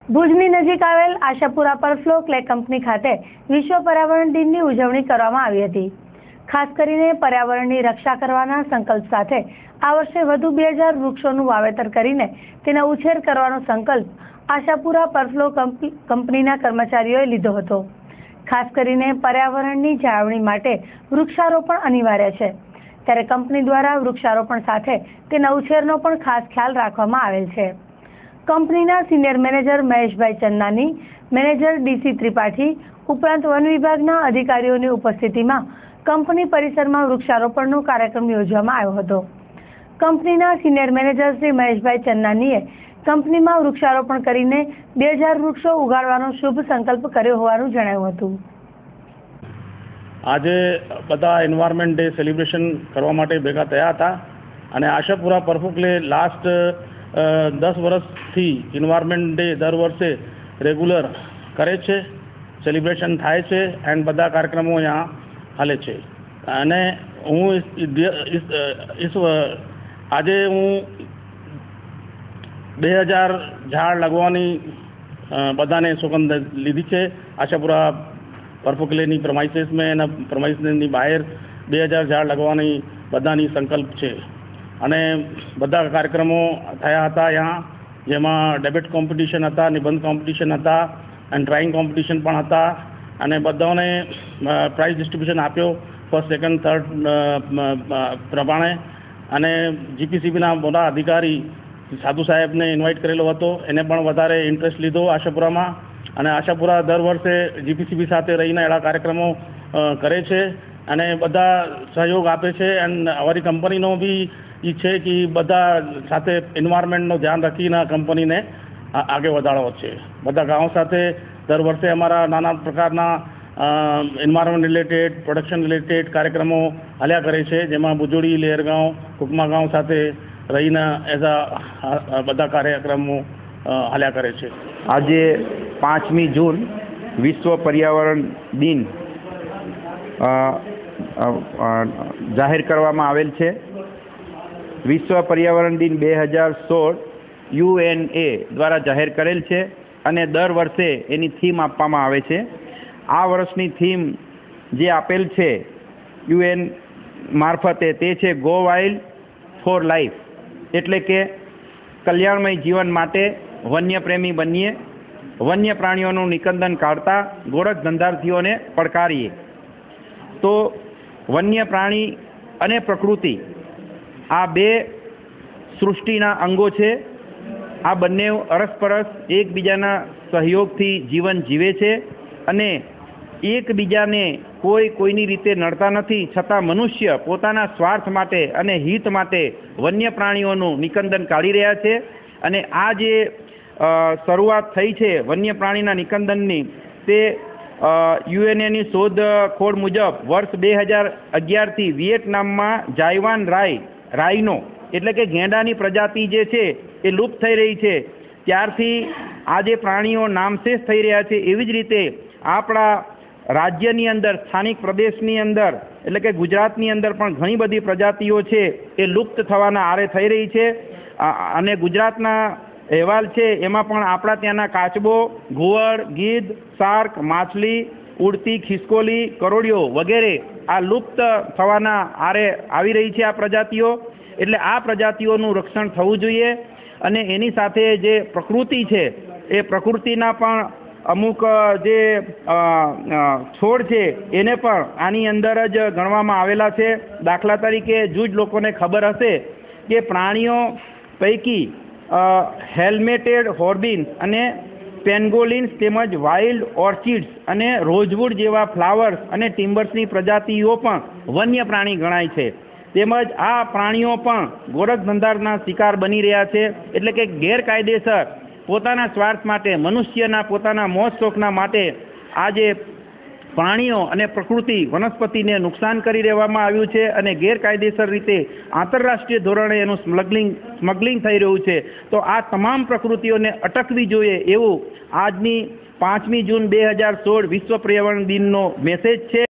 ભુજની નજીક આવેલ આશાપુરા પર ફ્લો ક્લે કંપની ખાતે વિશ્વ પર્યાવરણ દિનની ઉજવણી કરવામાં આવી હતી। ખાસ કરીને પર્યાવરણની રક્ષા કરવાના સંકલ્પ સાથે આ વર્ષે વધુ 2000 વૃક્ષોનું વાવેતર કરીને તેનો ઉછેર કરવાનો સંકલ્પ આશાપુરા પરફ્લો કંપનીના કર્મચારીઓએ લીધો હતો। ખાસ કરીને પર્યાવરણની જાળવણી માટે વૃક્ષારોપણ અનિવાર્ય છે, ત્યારે કંપની દ્વારા વૃક્ષારોપણ સાથે તેના ઉછેરનો પણ ખાસ ખ્યાલ રાખવામાં આવેલ છે। કંપનીના senior manager Maheshbhai Chandani, manager DC Tripathi ઉપરાંત વન વિભાગના અધિકારીઓની ઉપસ્થિતિમાં કંપની પરિસરમાં વૃક્ષારોપણનો કાર્યક્રમ યોજવામાં આવ્યો હતો। કંપનીના સિનિયર મેનેજર શ્રી મહેશભાઈ ચંદાનીએ કંપનીમાં વૃક્ષારોપણ કરીને 2000 વૃક્ષો ઉગાડવાનો શુભ સંકલ્પ કર્યો હોવાનું જણાવ્યું હતું। આજે બધા એન્વાયરમેન્ટ ડે સેલિબ્રેશન કરવા માટે ભેગા થયા હતા અને આશાપુરા પરફુકલે લાસ્ટ 10 વર્ષથી એન્વાયરમેન્ટ ડે દર વર્ષે રેગ્યુલર કરે છે, સેલિબ્રેશન થાય છે એન્ડ બધા કાર્યક્રમો અહીંયા હાલે છે। અને હું આજે હું 2000 ઝાડ લગાવવાની બધાને સોગંદ લીધી છે। આશાપુરા પરફુકલેની પ્રમાઇસીસમાં એના પ્રમાઇસની બહાર 2000 ઝાડ લગાવવાની બધાની સંકલ્પ છે અને બધા કાર્યક્રમો થયા હતા અહીંયા, જેમાં ડેબેટ કોમ્પિટિશન હતા, નિબંધ કોમ્પિટિશન હતા અને ડ્રાઇંગ કોમ્પિટિશન પણ હતા અને બધાને પ્રાઇઝ ડિસ્ટ્રીબ્યુશન આપ્યો ફર્સ્ટ, સેકન્ડ, થર્ડ પ્રમાણે। અને જીપીસીબીના મોટા અધિકારી સાધુ સાહેબને ઇન્વાઇટ કરેલો હતો, એને પણ વધારે ઇન્ટરેસ્ટ લીધો આશાપુરામાં અને આશાપુરા દર વર્ષે જીપીસીબી સાથે રહીને એવા કાર્યક્રમો કરે છે અને બધા સહયોગ આપે છે। અને અમારી કંપનીનો બી એ છે કે બધા સાથે એન્વાયરમેન્ટનો ધ્યાન રાખીને કંપનીને આગળ વધારવો છે। બધા ગાંવ સાથે દર વર્ષે અમારા નાના પ્રકારના એન્વાયરમેન્ટ રિલેટેડ, પ્રોડક્શન રિલેટેડ કાર્યક્રમો હાલ્યા કરે છે, જેમાં બુજોડી, લેરગાંવ, કુકમા ગાંવ સાથે રહીને બધા કાર્યક્રમો હાલ્યા કરે છે। આજે 5મી જૂન વિશ્વ પર્યાવરણ દિન જાહેર કરવામાં આવેલ છે। વિશ્વ પર્યાવરણ દિન 2016 યુએનએ દ્વારા જાહેર કરેલ છે અને દર વર્ષે એની થીમ આપવામાં આવે છે। આ વર્ષની થીમ જે આપેલ છે યુએન મારફતે તે છે ગો વાઇલ્ડ ફોર લાઈફ, એટલે કે કલ્યાણમય જીવન માટે વન્ય પ્રેમી બનીએ, વન્ય પ્રાણીઓનું નિકંદન કાઢતા ગોરખ ધંધાર્થીઓને પડકારીએ। તો વન્ય પ્રાણી અને પ્રકૃતિ આ બે સૃષ્ટિના અંગો છે। આ બંને અરસપરસ એકબીજાના સહયોગથી જીવન જીવે છે અને એકબીજાને કોઈની રીતે નડતા નથી, છતાં મનુષ્ય પોતાના સ્વાર્થ માટે અને હિત માટે વન્ય પ્રાણીઓનું નિકંદન કાઢી રહ્યા છે। અને આ જે શરૂઆત થઈ છે વન્ય પ્રાણીના નિકંદનની, તે યુએનએની શોધખોળ મુજબ વર્ષ 2011થી વિયેટનામમાં જાયવાન રાઈનો એટલે કે ગેંડાની પ્રજાતિ જે છે એ લુપ્ત થઈ રહી છે, ત્યારથી આ જે પ્રાણીઓ નામશેષ થઈ રહ્યા છે। એવી જ રીતે આપણા રાજ્યની અંદર, સ્થાનિક પ્રદેશની અંદર એટલે કે ગુજરાતની અંદર પણ ઘણી બધી પ્રજાતિઓ છે એ લુપ્ત થવાના આરે થઈ રહી છે। અને ગુજરાતના અહેવાલ છે એમાં પણ આપણા ત્યાંના કાચબો, ઘુવડ, ગીધ, શાર્ક, માછલી, ઉડતી ખિસકોલી, કરોડિયો વગેરે આ લુપ્ત થવાના આરે આવી રહી છે આ પ્રજાતિઓ। એટલે આ પ્રજાતિઓનું રક્ષણ થવું જોઈએ અને એની સાથે જે પ્રકૃતિ છે એ પ્રકૃતિના પણ અમુક જે છોડ છે એને પણ આની અંદર જ ગણવામાં આવેલા છે। દાખલા તરીકે જૂજ લોકોને ખબર હશે કે પ્રાણીઓ પૈકી હેલ્મેટેડ હોર્બિન્સ અને પેન્ગોલિન્સ તેમજ વાઇલ્ડ ઓર્ચિડ્સ અને રોઝવુડ જેવા ફ્લાવર્સ અને ટિમ્બર્સની પ્રજાતિઓ પણ વન્ય પ્રાણી ગણાય છે। તેમજ આ પ્રાણીઓ પણ ગોરખ ધંધારના શિકાર બની રહ્યા છે, એટલે કે ગેરકાયદેસર પોતાના સ્વાર્થ માટે, મનુષ્યના પોતાના મોજ શોખના માટે આ જે પ્રાણીઓ અને પ્રકૃતિ, વનસ્પતિને નુકસાન કરી દેવામાં આવ્યું છે અને ગેરકાયદેસર રીતે આંતરરાષ્ટ્રીય ધોરણે એનું સ્મગલિંગ થઈ રહ્યું છે। તો આ તમામ પ્રકૃતિઓને અટકવી જોઈએ એવું આજની 5મી જૂન 2016 વિશ્વ પર્યાવરણ દિનનો મેસેજ છે।